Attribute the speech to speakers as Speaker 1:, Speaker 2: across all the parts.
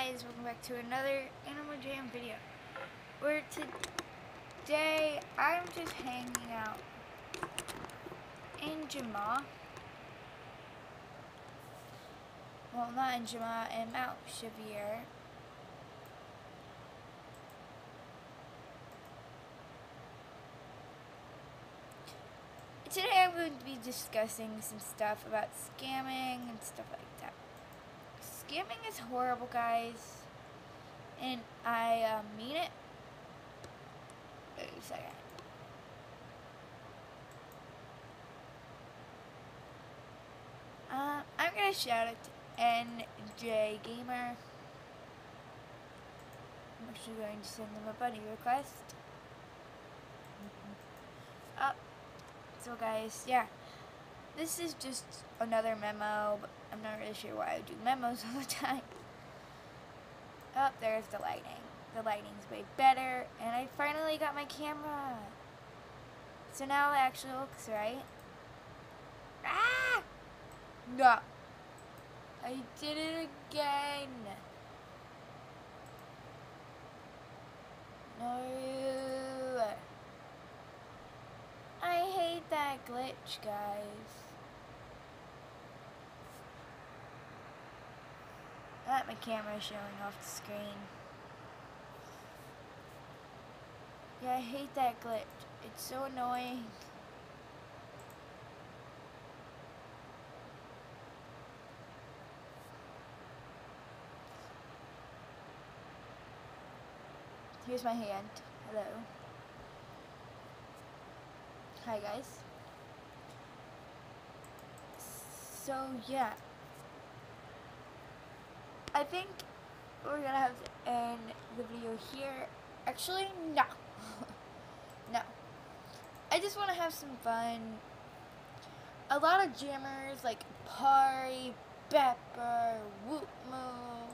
Speaker 1: guys, welcome back to another Animal Jam video, where today I'm just hanging out in Jama. Well, not in Jama, in Mount Chevier. Today I'm going to be discussing some stuff about scamming and stuff like that. Scamming is horrible, guys, and I mean it. Wait a second. I'm gonna shout out to NJ Gamer. I'm actually going to send them a buddy request. So guys, yeah, this is just another memo, but I'm not really sure why I do memos all the time. Oh, there's the lighting. The lighting's way better, and I finally got my camera. So now it actually looks right. Ah! No. I did it again. No. I hate that glitch, guys. My camera is showing off the screen. Yeah, I hate that glitch. It's so annoying. Here's my hand. Hello. Hi, guys. So, yeah. I think we're gonna have to end the video here. Actually, no. No. I just want to have some fun. A lot of jammers like Pari, Pepper, Wootmoo.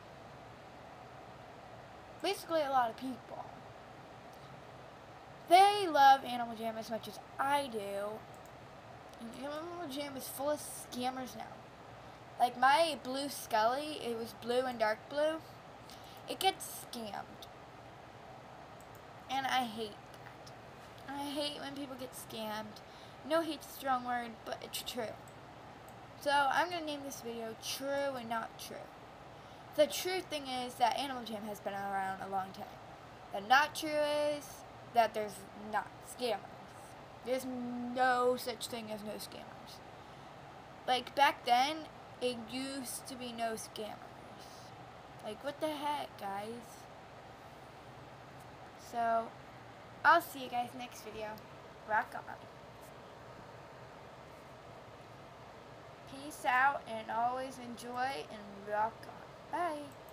Speaker 1: Basically, a lot of people. They love Animal Jam as much as I do. And Animal Jam is full of scammers now. Like my blue Scully, it was blue and dark blue. It gets scammed. And I hate that. I hate when people get scammed. No hate's a strong word, but it's true. So I'm going to name this video True and Not True. The true thing is that Animal Jam has been around a long time. The not true is that there's not scammers. There's no such thing as no scammers. Like back then, it used to be no scammers. Like what the heck, guys? So, I'll see you guys next video. Rock on. Peace out and always enjoy and rock on. Bye.